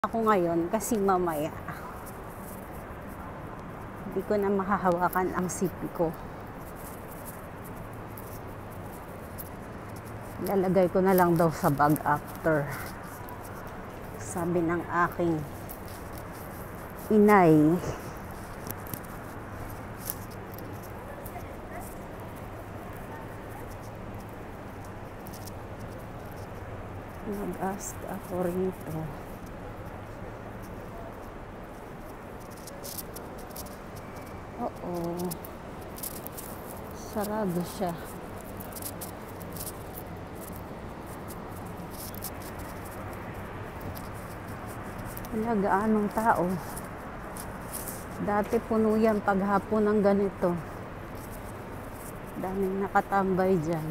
Ako ngayon kasi mamaya hindi ko na mahahawakan ang sipi ko. Lalagay ko na lang daw sa bag after, sabi ng aking inay. Nag-ask ako rito. Oo, sarado siya. Wala gaanong tao. Dati puno yan paghapon ng ganito. Daming nakatambay dyan.